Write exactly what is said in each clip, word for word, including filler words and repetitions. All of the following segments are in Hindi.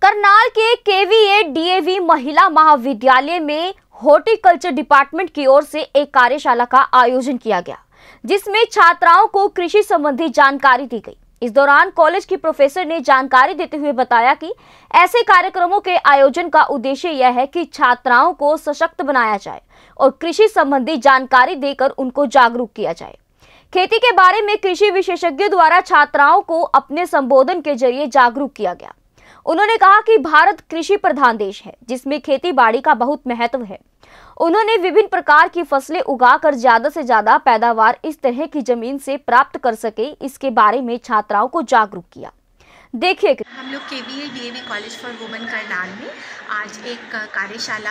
करनाल के केवीए डीएवी महिला महाविद्यालय में हॉर्टिकल्चर डिपार्टमेंट की ओर से एक कार्यशाला का आयोजन किया गया, जिसमें छात्राओं को कृषि संबंधी जानकारी दी गई। इस दौरान कॉलेज की प्रोफेसर ने जानकारी देते हुए बताया कि ऐसे कार्यक्रमों के आयोजन का उद्देश्य यह है कि छात्राओं को सशक्त बनाया जाए और कृषि संबंधी जानकारी देकर उनको जागरूक किया जाए। खेती के बारे में कृषि विशेषज्ञों द्वारा छात्राओं को अपने संबोधन के जरिए जागरूक किया गया। उन्होंने कहा कि भारत कृषि प्रधान देश है, जिसमें खेती बाड़ी का बहुत महत्व है। उन्होंने विभिन्न प्रकार की फसलें उगाकर ज्यादा से ज्यादा पैदावार इस तरह की जमीन से प्राप्त कर सके, इसके बारे में छात्राओं को जागरूक किया। देखिए, हम लोग KVA DAV college for women Karnal में आज एक कार्यशाला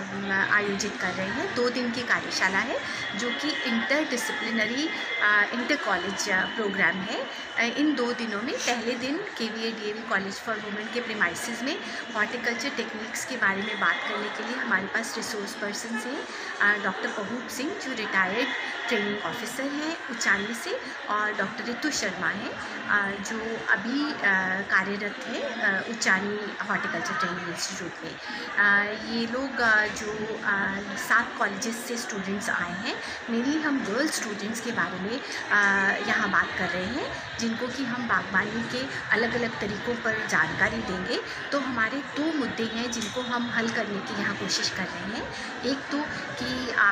आयोजित कर रहे हैं। दो दिन की कार्यशाला है जो कि inter disciplinary inter college programme है। इन दो दिनों में पहले दिन KVA DAV college for women के प्रीमाइसेस में हॉर्टिकल्चर टेक्निक्स के बारे में बात करने के लिए हमारे पास रिसोर्स पर्सन हैं डॉक्टर पहूब सिंह, जो रिटायर्ड ट्रेनिंग ऑफिसर हैं उचानी से, और डॉक्टर रितु शर्मा हैं जो अभी कार्यरत है उचानी हॉर्टिकल्चर ट्रेनिंग इंस्टीट्यूट में। ये लोग जो सात कॉलेजेस से स्टूडेंट्स आए हैं, मेनली हम गर्ल स्टूडेंट्स के बारे में यहाँ बात कर रहे हैं, जिनको कि हम बागवानी के अलग अलग तरीक़ों पर जानकारी देंगे। तो हमारे दो मुद्दे हैं जिनको हम हल करने की यहाँ कोशिश कर रहे हैं। एक तो कि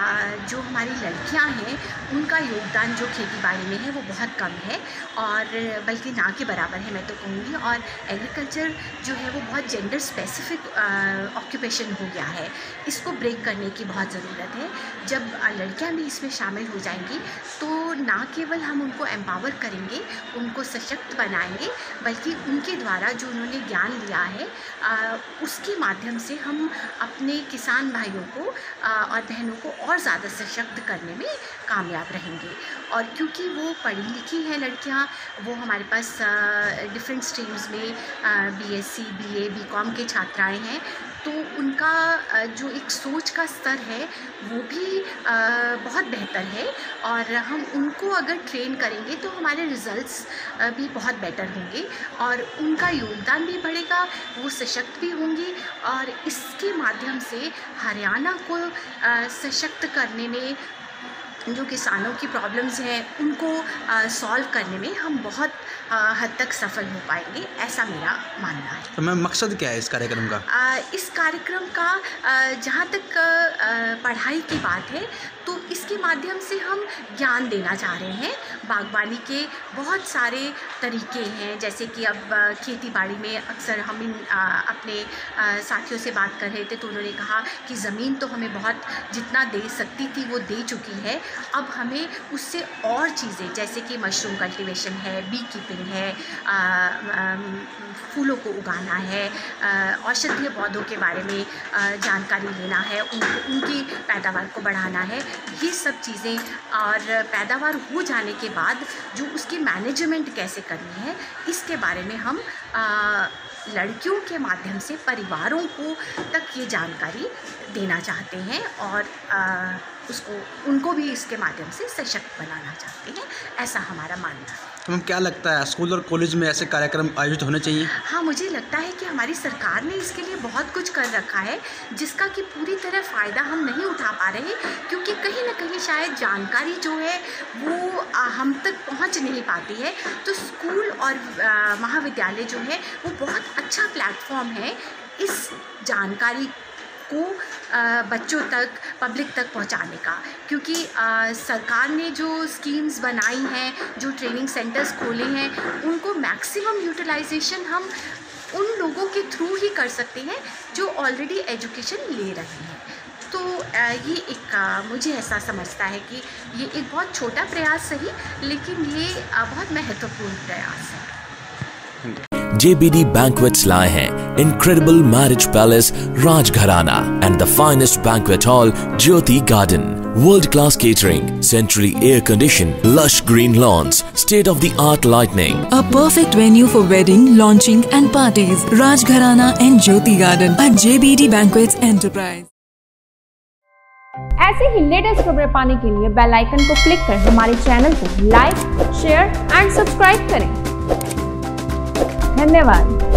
जो हमारी लड़कियाँ हैं उनका योगदान जो खेती बाड़ी में है वो बहुत कम है, और बल्कि ना के बराबर है मैं तो कहूँगी। और एग्रीकल्चर जो है वो बहुत जेंडर स्पेसिफिक ऑक्यूपेशन हो गया है, इसको ब्रेक करने की बहुत ज़रूरत है। जब लड़कियां भी इसमें शामिल हो जाएंगी तो ना केवल हम उनको एम्पावर करेंगे, उनको सशक्त बनाएंगे, बल्कि उनके द्वारा जो उन्होंने ज्ञान लिया है आ, उसके माध्यम से हम अपने किसान भाइयों को आ, और बहनों को और ज़्यादा सशक्त करने में कामयाब रहेंगे। और क्योंकि वो पढ़ी लिखी हैं लड़कियां, वो हमारे पास डिफरेंट स्ट्रीम्स में बीएससी, बीए, बीकॉम के छात्राएं हैं, तो उनका जो एक सोच का स्तर है वो भी बहुत बेहतर है, और हम उनको अगर ट्रेन करेंगे तो हमारे रिज़ल्ट्स भी बहुत बेटर होंगे और उनका योगदान भी बढ़ेगा, वो सशक्त भी होंगी, और इसके माध्यम से हरियाणा को सशक्त करने में, जो किसानों की प्रॉब्लम्स हैं उनको सॉल्व करने में हम बहुत आ, हद तक सफल हो पाएंगे, ऐसा मेरा मानना है। तो मैम, मकसद क्या है इस कार्यक्रम का? आ, इस कार्यक्रम का आ, जहाँ तक आ, पढ़ाई की बात है तो इसके माध्यम से हम ज्ञान देना चाह रहे हैं। बागवानी के बहुत सारे तरीके हैं, जैसे कि अब खेती बाड़ी में अक्सर हम इन आ, अपने आ, साथियों से बात कर रहे थे तो उन्होंने कहा कि ज़मीन तो हमें बहुत जितना दे सकती थी वो दे चुकी है, अब हमें उससे और चीज़ें जैसे कि मशरूम कल्टीवेशन है, बी कीपिंग है, आ, आ, फूलों को उगाना है, औषधीय पौधों के बारे में आ, जानकारी लेना है, उनको उनकी पैदावार को बढ़ाना है। ये सब चीज़ें, और पैदावार हो जाने के बाद जो उसकी मैनेजमेंट कैसे करनी है, इसके बारे में हम आ, लड़कियों के माध्यम से परिवारों को तक ये जानकारी देना चाहते हैं, और आ, उसको उनको भी इसके माध्यम से सशक्त बनाना चाहते हैं, ऐसा हमारा मानना है। तो मैम, क्या लगता है स्कूल और कॉलेज में ऐसे कार्यक्रम आयोजित होने चाहिए? हाँ, मुझे लगता है कि हमारी सरकार ने इसके लिए बहुत कुछ कर रखा है, जिसका कि पूरी तरह फ़ायदा हम नहीं उठा पा रहे, क्योंकि कहीं ना कहीं शायद जानकारी जो है वो हम तक पहुंच नहीं पाती है। तो स्कूल और महाविद्यालय जो है वो बहुत अच्छा प्लेटफॉर्म है इस जानकारी को बच्चों तक, पब्लिक तक पहुंचाने का, क्योंकि आ, सरकार ने जो स्कीम्स बनाई हैं, जो ट्रेनिंग सेंटर्स खोले हैं, उनको मैक्सिमम यूटिलाइजेशन हम उन लोगों के थ्रू ही कर सकते हैं जो ऑलरेडी एजुकेशन ले रहे हैं। तो आ, ये एक आ, मुझे ऐसा समझता है कि ये एक बहुत छोटा प्रयास सही, लेकिन ये आ, बहुत महत्वपूर्ण प्रयास है। J B D Banquets लाए हैं Incredible Marriage Palace Rajgharana and the finest banquet hall Jyoti Garden. World-class catering, centrally air-conditioned, lush green lawns, state-of-the-art lighting. A perfect venue for wedding, launching and parties. Rajgharana and Jyoti Garden at J B D Banquets Enterprise. ऐसे ही लेटेस्ट खबरें पाने के लिए बेल आइकन को क्लिक कर हमारे चैनल को लाइक, शेयर एंड सब्सक्राइब करें। धन्यवाद।